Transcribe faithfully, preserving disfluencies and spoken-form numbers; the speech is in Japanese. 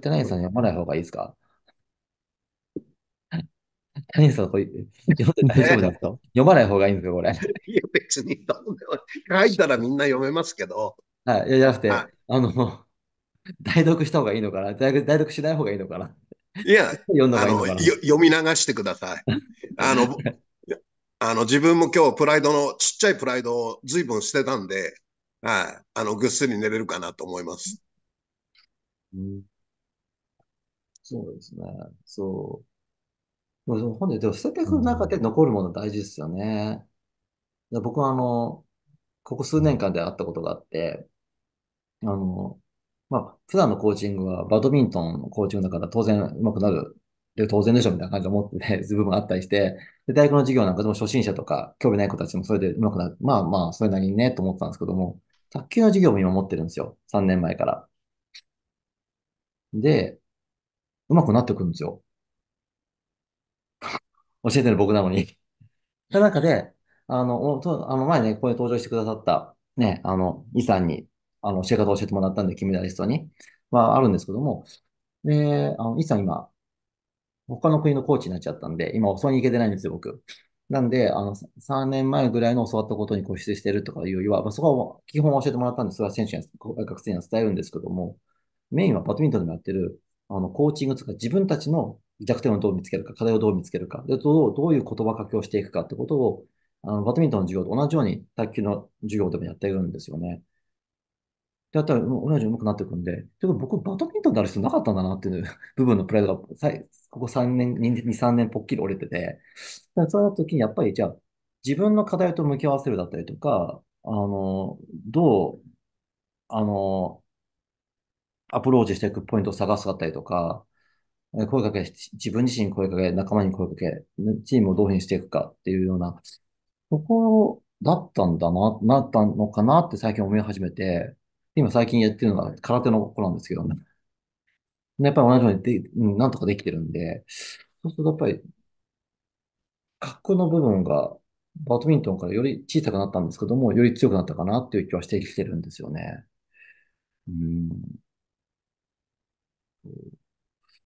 谷さん読まない方がいいですか？谷さん、これ、読んで大丈夫なんですか？読まない方がいいんですか、これ。 いや、別にどうでも書いたらみんな読めますけど、 はい。いや、じゃなくあ、 て、あの、代読した方がいいのかな、代読、代読しない方がいいのかな、 いや、 読んだ方あの、 がいいのかな。 よ読み流してください。あの、あの自分も今日プライドの、ちっちゃいプライドを随分捨てたんで、はい、あの、ぐっすり寝れるかなと思います。 うん、そうですね。そう。でも本で、でも捨てていく中で残るもの大事ですよね。で僕はあの、ここ数年間であったことがあって、あの、まあ、普段のコーチングはバドミントンのコーチングだから当然上手くなる。で、当然でしょみたいな感じで思ってて、部分があったりして、で、大学の授業なんかでも初心者とか興味ない子たちもそれで上手くなる。まあまあ、それなりにね、と思ってたんですけども、卓球の授業も今持ってるんですよ。さんねんまえから。で、上手くなってくるんですよ。教えてる僕なのに。その中で、あの、おと、あの前ね、ここに登場してくださった、ね、あの、イさんに、あの、教え方を教えてもらったんで、金メダリストに、まあ、あるんですけども、で、あの、イさん今、他の国のコーチになっちゃったんで、今、教わりに行けてないんですよ、僕。なんで、あの、さんねんまえぐらいの教わったことに固執してるとかいうよりは、まあ、そこは基本を教えてもらったんで、それは選手には、学生には伝えるんですけども、メインはバドミントンでもやってる、あの、コーチングとか自分たちの弱点をどう見つけるか、課題をどう見つけるか、で、どう、どういう言葉かけをしていくかってことを、あの、バドミントンの授業と同じように卓球の授業でもやってるんですよね。でやったら、うん同じように上手くなっていくんで、けど僕、バドミントンである必要なかったんだなっていう部分のプライドが、さいここさんねん、に、さんねんぽっきり折れてて、でそういう時にやっぱり、じゃあ、自分の課題と向き合わせるだったりとか、あの、どう、あの、アプローチしていくポイントを探すだったりとか、え声かけし、自分自身に声かけ、仲間に声かけ、チームをどういうふうにしていくかっていうような、そこだったんだな、なったのかなって最近思い始めて、今最近やってるのが空手の子なんですけどね。やっぱり同じようにで、うんなんとかできてるんで、そうするとやっぱり、核の部分が、バドミントンからより小さくなったんですけども、より強くなったかなっていう気はしてきてるんですよね。うん。